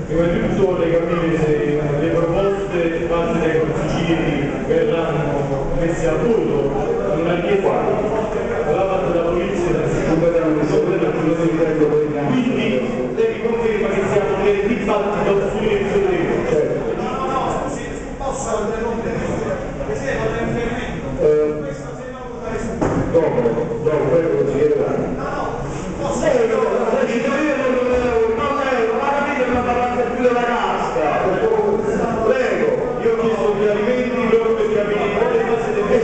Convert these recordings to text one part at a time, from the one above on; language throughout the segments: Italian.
prima di tutto vorrei capire se le proposte fatte dai consiglieri verranno messe a voto in una richiesta dalla parte della polizia quindi lei mi conferma che siamo nel dibattito sull'elezione dei voti. No, si possa Presidente, un riferimento. Questo se no votare subito. Dopo, prego consigliere Lani. Prego, io ho chiesto chiarimenti proprio per capire quale fase del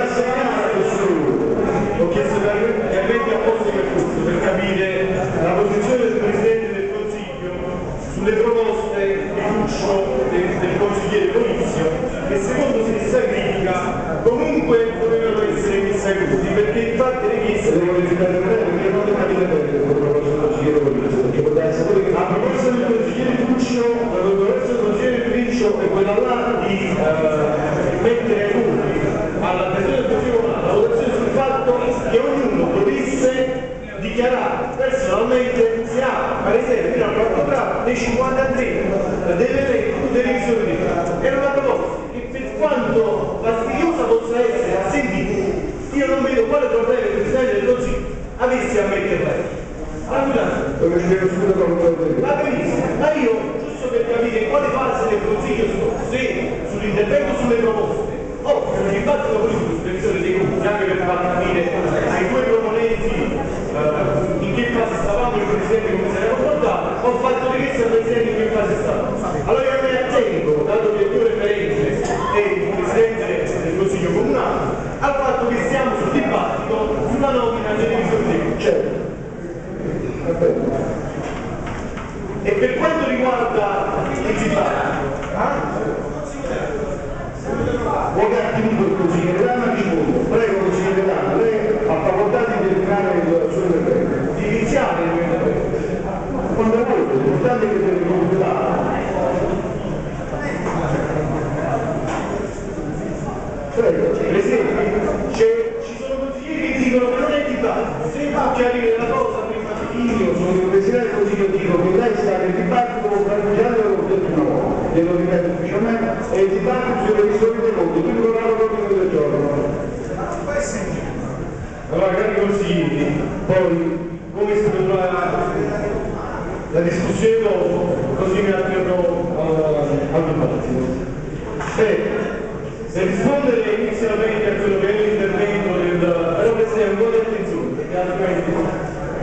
ho chiesto chiarimenti apposta per questo, per capire la posizione del Presidente del Consiglio sulle proposte di Lucio del consigliere Polizio, che secondo stessa critica comunque dovevano essere messe ai voti, perché infatti le chieste devo verificare perché non le capite bene come proposta del consigliere Polizio, perché poteva essere che la proposta del consigliere Lucio, la proposta del consigliere Lucio è quella là di mettere ai voti alla Presidente del Consiglio Comunale la votazione sul fatto che ognuno potesse dichiarare personalmente se ha palese fino al 4 grado dei 53 dell'elenco delle visioni di grado. Era una proposta che per quanto fastidiosa possa essere a sentire, io non vedo quale problema il Presidente del Consiglio avesse a metterla. Va benissimo, ma io giusto per capire quale fase del Consiglio sto, se sull'intervento sulle proposte o sul dibattito politico sulle visioni dei gruppi, anche per far capire ai due proponenti in che fase stavamo, il Presidente come si era comportato, ho fatto richiesta al Presidente in che fase stava. Allora io mi attengo, dato che due referenze e il Presidente del Consiglio Comunale, al fatto che stiamo sul dibattito sulla nomina delle visioni dei gruppi. certo. E per quanto riguarda il dibattito, Vuole attivo il consigliere Lana, rispondo. Prego consigliere Lana, lei ha facoltà di terminare il suo intervento. di iniziare il mio intervento. Quando volete, l'importante è che deve completare. Prego. Presidente, ci sono consiglieri che dicono che non è dibattito, se può chiarire la cosa prima Io sono il Presidente del Consiglio, dico che lei sta nel dibattito con Franco l'ho detto una volta, glielo ripeto ufficialmente, è il dibattito sulle visioni dei voti, quindi non ha l'ordine del giorno. Allora, cari consiglieri, poi come è stata la discussione dopo, così mi atterrò al dibattito. Per rispondere inizialmente a quello che è l'intervento del... Però Presidente, un po' di attenzione, perché altrimenti...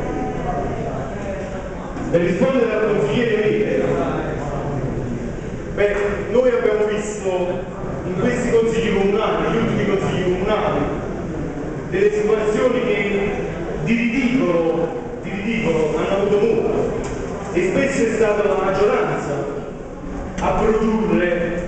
Per rispondere al consigliere Vite, noi abbiamo visto in questi consigli comunali, negli ultimi consigli comunali, delle situazioni che di ridicolo hanno avuto molto e spesso è stata la maggioranza a produrre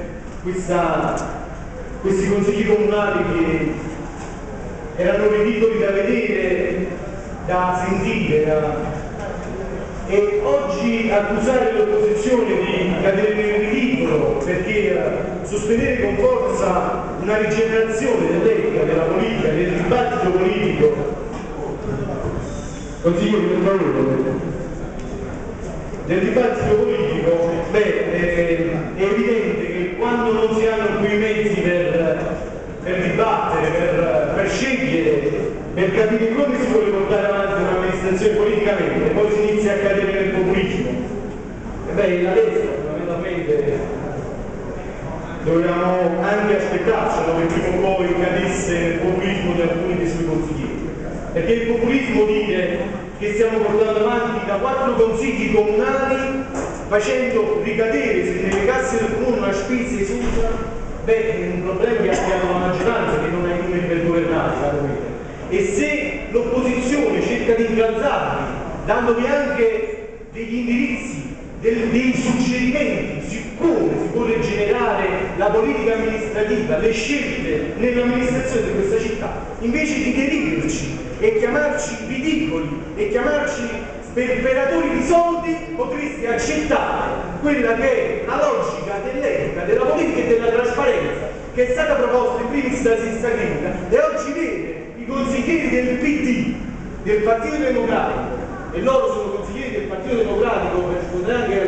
questi consigli comunali che erano ridicoli da vedere, da sentire, e oggi accusare l'opposizione di cadere nel ridicolo perché sostenere con forza una rigenerazione dell'etica, della politica, del dibattito politico. Consigliere, per favore. Del dibattito politico, è evidente che quando non si hanno quei mezzi per dibattere, per scegliere, per capire come si vuole portare avanti un'amministrazione politicamente, poi si inizia a cadere nel populismo. E la destra fondamentalmente dovevamo anche aspettarcelo che prima o poi cadesse nel populismo di alcuni dei suoi consiglieri. Perché il populismo dice che stiamo portando avanti da 4 consigli comunali facendo ricadere nelle casse del comune una spesa esusa, è un problema che abbiamo la maggioranza che non ha i numeri per governare. E se l'opposizione cerca di incalzarli, dandovi anche degli indirizzi, dei suggerimenti su come si può rigenerare la politica amministrativa, le scelte nell'amministrazione di questa città, invece di deriderci e chiamarci ridicoli e chiamarci sperperatori di soldi, potreste accettare quella che è la logica dell'etica, della politica e della trasparenza che è stata proposta in primis da Sista Critica e oggi vede i consiglieri del PD, del Partito Democratico, e loro sono consiglieri del Partito Democratico per rispondere anche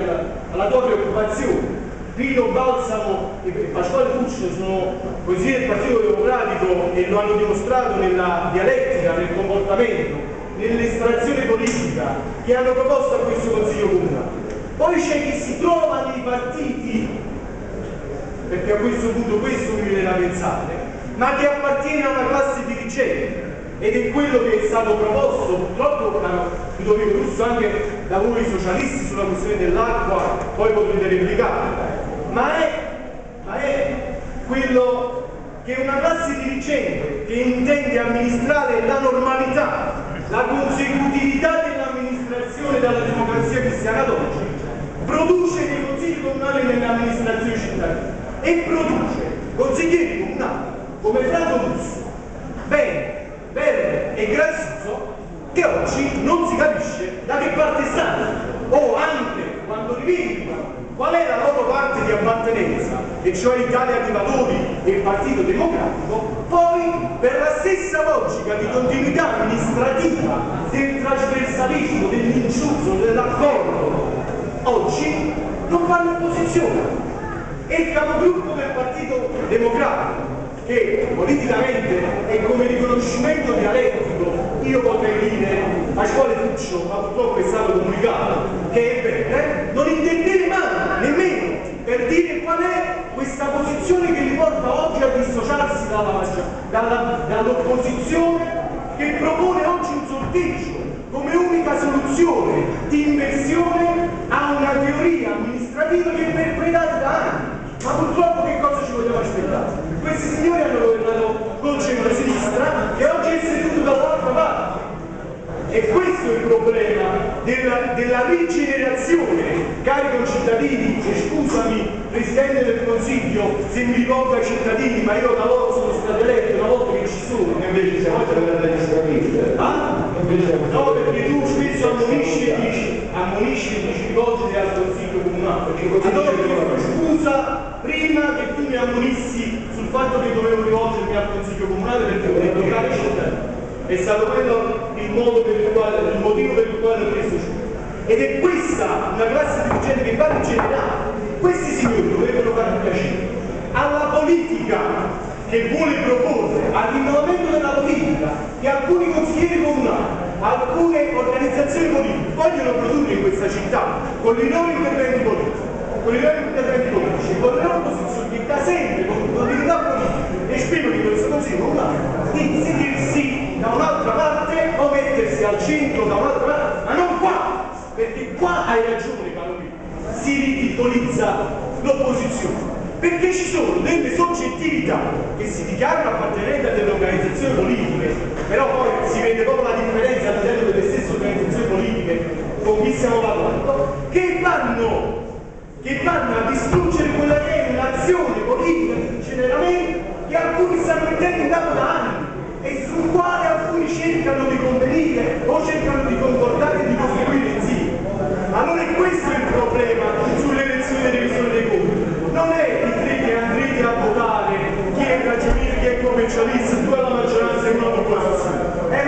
alla tua preoccupazione. Pino Balsamo e Pasquale Fuccio sono consiglieri del Partito Democratico e lo hanno dimostrato nella dialettica, nel comportamento, nell'estrazione politica che hanno proposto a questo Consiglio Comunale. Poi c'è chi si trova nei partiti, perché a questo punto questo mi viene da pensare, ma che appartiene a una classe dirigente, ed è quello che è stato proposto purtroppo da Ludovico Russo anche da voi socialisti sulla questione dell'acqua, poi potrete replicare, ma è quello che è una classe dirigente che intende amministrare la normalità, la consecutività dell'amministrazione della democrazia cristiana d'oggi, produce dei consigli comunali nelle amministrazioni cittadine e produce consiglieri comunali come Franco Russo, Bene, Verde e Grazioso, che oggi non si capisce da che parte stanno, o anche quando rivendicano qual è la loro parte di appartenenza, e cioè Italia dei Valori e il Partito Democratico, poi per la stessa logica di continuità amministrativa, del trasversalismo, dell'inciuso, dell'accordo, oggi non fanno opposizione. E il capogruppo del Partito Democratico, che politicamente è come riconoscimento dialettico, io potrei dire Pasquale Fuccio, ma purtroppo è stato comunicato che è vero, non intendete mai nemmeno per dire qual è questa posizione che li porta oggi a dissociarsi dall'opposizione che propone oggi un sorteggio come unica soluzione di inversione a una teoria amministrativa che è perpetrata da anni. Ma purtroppo che cosa ci vogliamo aspettare? Questi signori hanno governato col centro-sinistra e oggi è seduto dall'altra parte. E questo è il problema della rigenerazione, cari concittadini, e scusami Presidente del Consiglio se mi rivolgo ai cittadini, ma io da loro sono stato eletto una volta che ci sono. E invece siamo per la legislativa. Ah? No, perché tu spesso ammonisci e dici rivolgiti al Consiglio Comunale. Allora chiedo scusa prima che tu mi ammonissi sul fatto che dovevo rivolgermi al Consiglio Comunale perché ho detto cari cittadini. È stato quello il motivo per il quale ho preso giù. Ed è questa una classe dirigente che va rigenerata. Questi signori dovrebbero fare un piacere alla politica che vuole proporre, al rinnovamento della politica che alcuni consiglieri comunali, alcune organizzazioni politiche vogliono produrre in questa città con i loro interventi politici, con le loro posizioni che da sempre con continuità politica esprimono in questo Consiglio comunale di sentirsi da un'altra parte o mettersi al centro da un'altra parte, ma non qua, perché qua hai ragione caro mio, si ridicolizza l'opposizione, perché ci sono delle soggettività che si dichiarano appartenenti a delle organizzazioni politiche, però poi si vede proprio la differenza all'interno delle stesse organizzazioni politiche con chi stiamo parlando, che vanno a distruggere quella che è un'azione politica di incenerimento che alcuni stanno intendendo da anni e sul quale alcuni cercano di convenire o cercano di concordare e di costruire insieme. Allora questo è il problema sulle elezioni di revisione dei conti. Non è di te che andrete a votare chi è ragioniere, chi è commercialista, tu hai la maggioranza e uno l'opposizione. È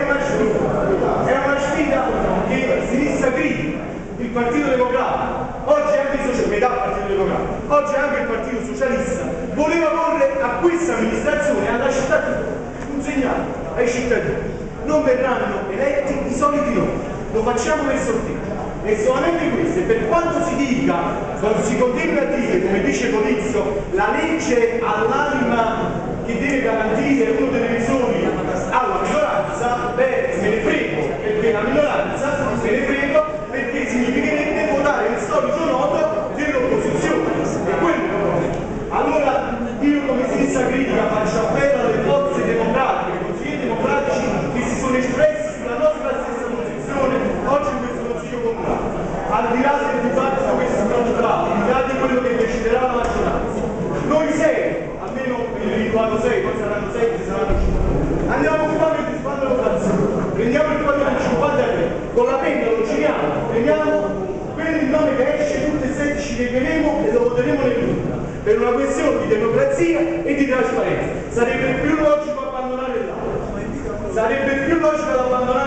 una sfida che sinistra critica, il Partito Democratico, oggi anche metà Partito Democratico, oggi anche il Partito Socialista voleva porre a questa amministrazione, alla cittadina, un segnale ai cittadini. Non verranno eletti i soliti nomi, lo facciamo per sorteggio. E solamente questo, e per quanto si dica, quando si continua a dire, come dice Polizio, la legge all'anima che deve garantire uno dei revisori alla minoranza, beh, me ne frego, perché la minoranza me ne frego, perché significherebbe votare il solito nodo dell'opposizione. E quello. Allora io come sinistra critica faccio appello alle forze democratiche, ai consiglieri democratici che si sono espressi sulla nostra stessa posizione oggi in questo Consiglio Comunale, al di là del dibattito che si produrrà, al di là di quello che deciderà la maggioranza. Noi sei, almeno individuato 6, poi saranno 7, saranno 5. Andiamo a fare il disbando votazione, prendiamo il quadro del 53, con la penna lo giriamo, prendiamo quello il nome che esce, tutti e 7 ci legheremo e lo voteremo nell'urna, per una questione di democrazia e di trasparenza. Sarebbe più logico abbandonare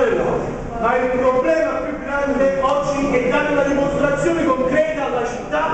l'Aula, ma il problema più grande oggi è dare una dimostrazione concreta alla città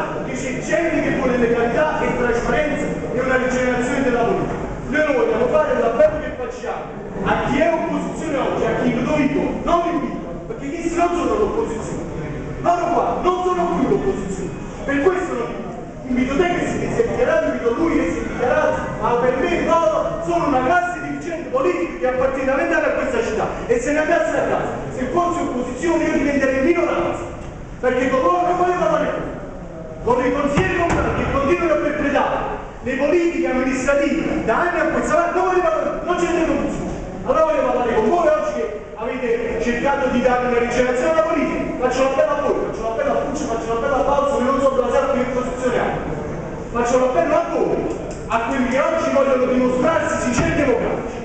non sono l'opposizione. Loro qua non sono più l'opposizione. Per questo invito te che si è dichiarato, invito lui che si è dichiarato, ma per me loro sono una classe dirigente politica che appartiene a questa città e se ne andasse a casa. Se fossi opposizione io diventerei minoranza, perché con loro non voglio parlare più. Con i consiglieri comunali che continuano a perpetrare le politiche amministrative da anni a questa parte, non voglio parlare, non c'è tempo più. Allora voglio parlare con voi oggi che avete cercato di dare una rigenerazione alla politica. Faccio l'appello a voi, faccio l'appello a Pucci, faccio l'appello a Paolo, che non so della sapere che posizione hanno. Faccio l'appello a voi, a quelli che oggi vogliono dimostrarsi sinceri democratici.